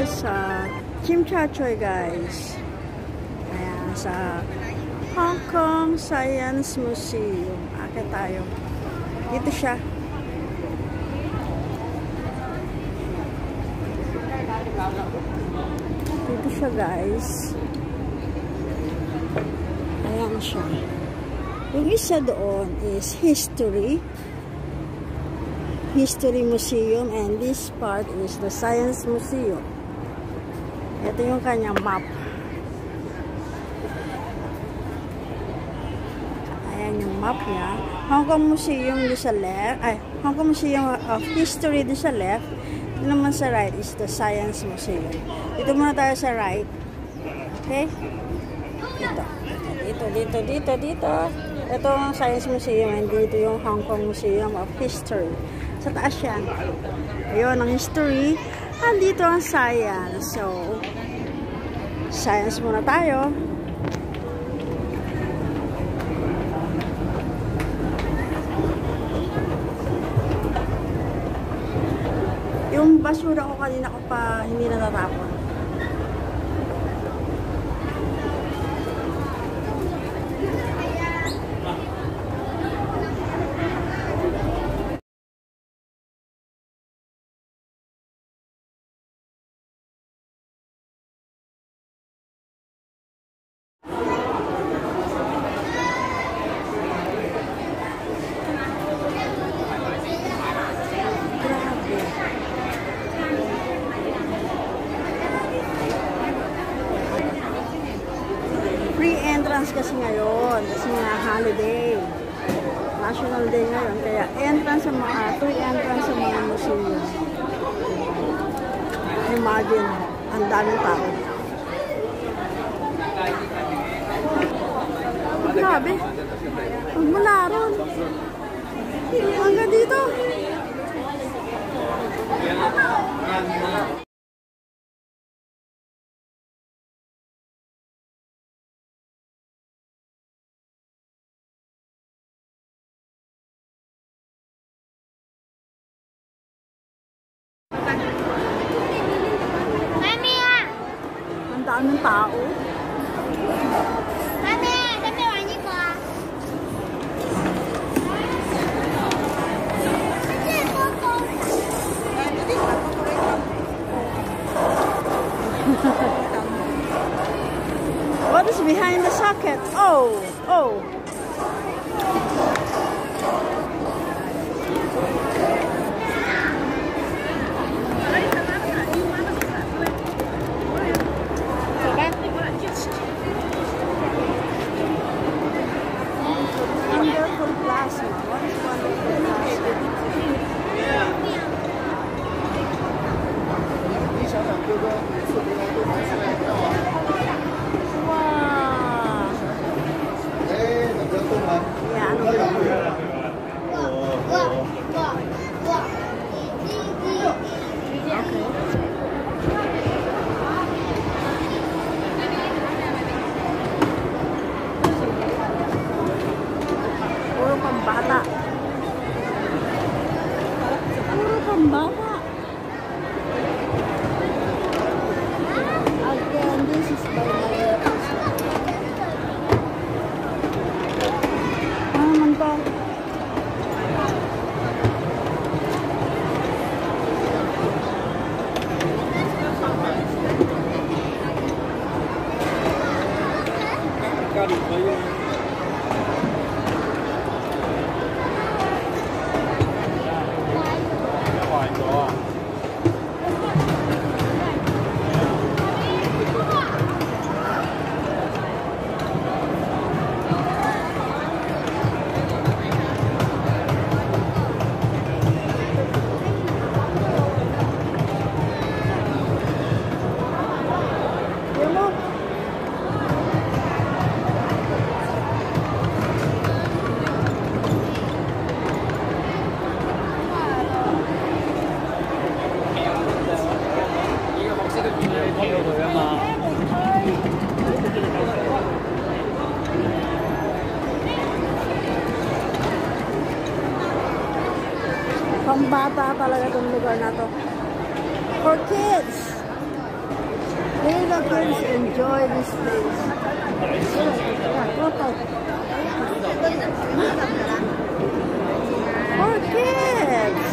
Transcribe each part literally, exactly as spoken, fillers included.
tayo sa Chimchachoy, guys. Ayan, sa Hong Kong Science Museum. Akit tayo. Dito siya. Dito siya, guys. Ayan siya. Yung isa doon is history. History Museum, and this part is the Science Museum. Ito yung kanyang map. Ayan yung map niya. Hong Kong Museum di sa left. Ay, Hong Kong Museum of History di sa left. Ito naman sa right is the Science Museum. Dito muna tayo sa right. Okay? Dito. Dito, dito, dito, dito. Ito ang Science Museum, and dito yung Hong Kong Museum of History. Sa taas yan. Ayun, ang history. Andito ang science. So, science muna tayo. Yung basura ko kanina ko pa hindi natatapon. Free entrance kasi ngayon, kasi nga holiday, national day ngayon, kaya entrance sa mga, free entrance sa mga museum. Imagine, ang daming tao. Grabe, magmula ron hanggang dito. Ang daming tao. What is behind the socket? Oh, oh. Wonderful plasma. What is wonderful plasma? Puro pambata. Puro pambata. Again, this is by my ano naman to? Pambata talaga itong lugar na to. For kids. Little kids enjoy this place. For kids.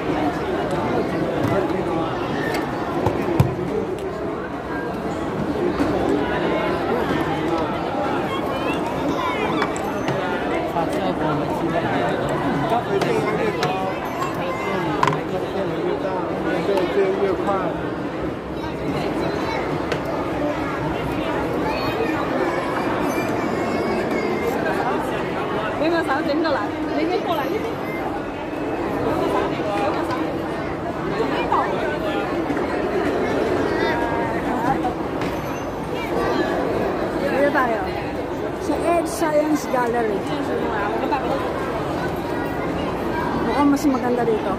Dito tayo. Sa Earth Science Gallery. Mukhang mas maganda dito.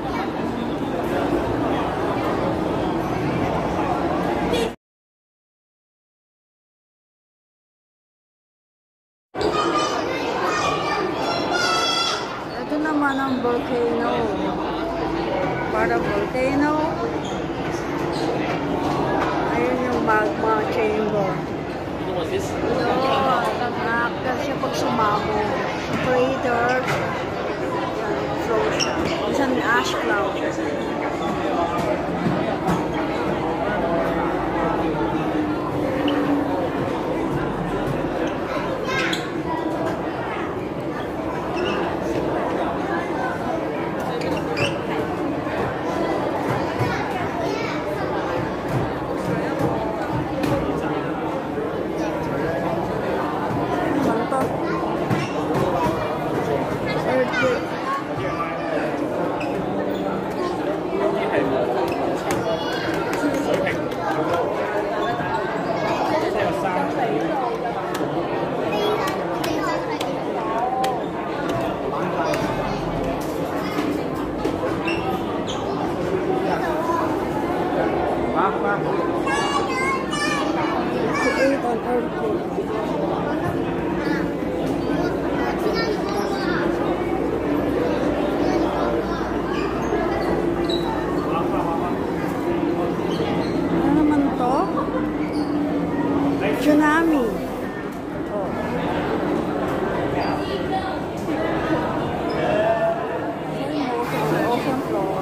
Ito naman ang volcano. Para volcano. Ayun yung magma chamber. Yun. Nakakita siya pag sumamo. Sa crater. Flow siya. Isang ash cloud. Create an earthquake. Ano naman to? Tsunami. Oh. Ocean floor.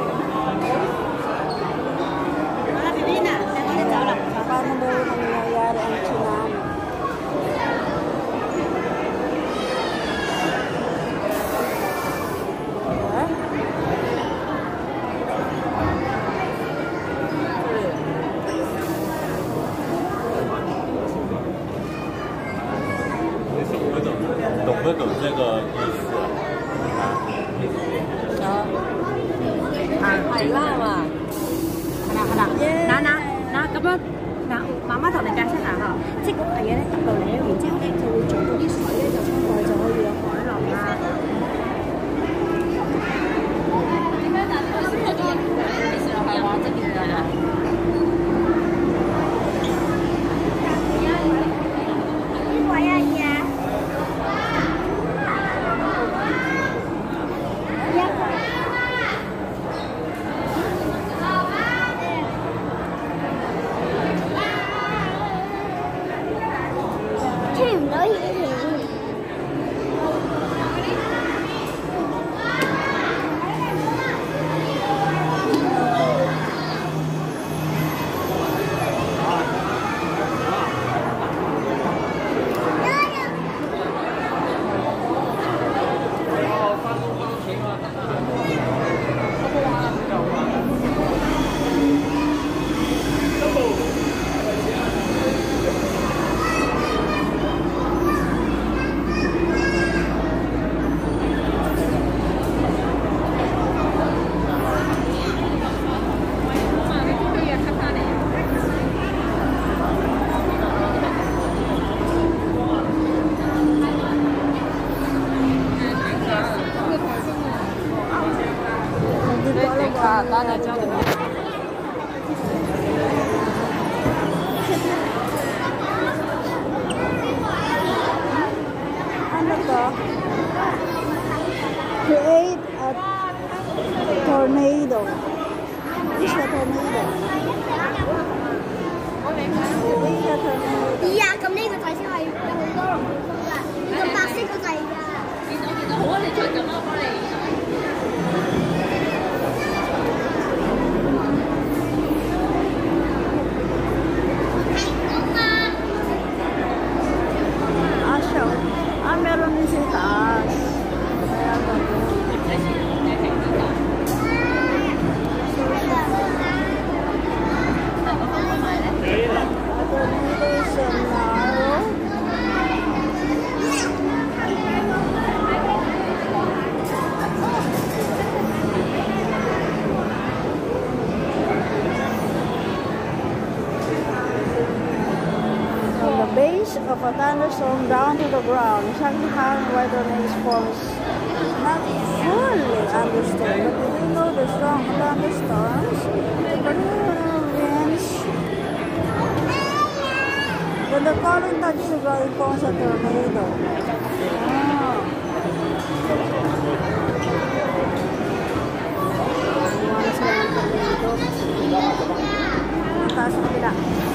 Paano daw nangyayari ang tsunami? Yeah. 懂不懂这个意思啊？ 啊，係啦嘛，係啦係啦，嗱嗱嗱咁樣，嗱媽媽同你解釋下嚇，即係嗰個嘢咧揼到嚟，然之後咧就會做到啲水咧就出來就可以有海浪啦。點樣？但係你先睇咗你上係話即係點㗎？簡單係將佢。 Ano to? Create a tornado. What is the tornado? 咦啊，咁呢個掣先係有好多龍㗎，呢個白色個掣㗎。見到見到，好啊，你再撳啊，我幫你。 Ah, meron din sa taas. Kaya base of a thunderstorm down to the ground. Exactly how and why tornadoes forms is not fully understood, but we do know the strong thunderstorms, the winds, when the current touches the ground, it forms a tornado. Oh. Once lang ang tornado. Taas na bila.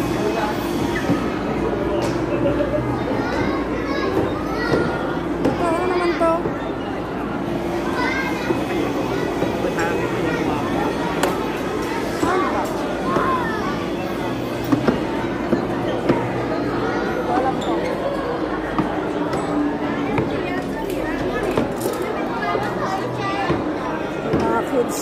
Ito, ano naman to? Ano ba? Ito alam ko. Mga kids.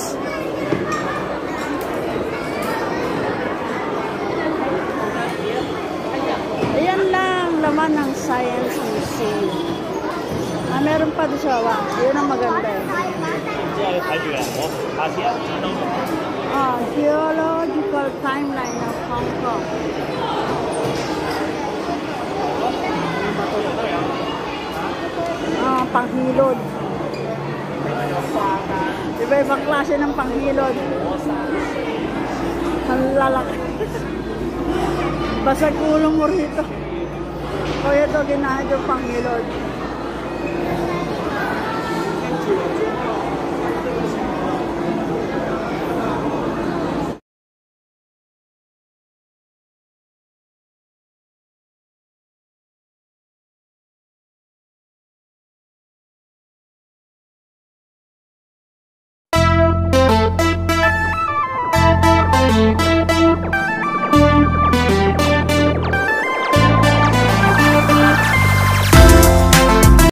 Ayan lang, laman ng Science Museum. Ah, meron pa doon sa wang. Yun ang maganda eh. Ah, Geological Timeline of Hong Kong. Ah, panghilod. Iba-ibang klase ng panghilod. Ang lalaki. Basag ulo mo rito. O ito, ginahid yung panghilod.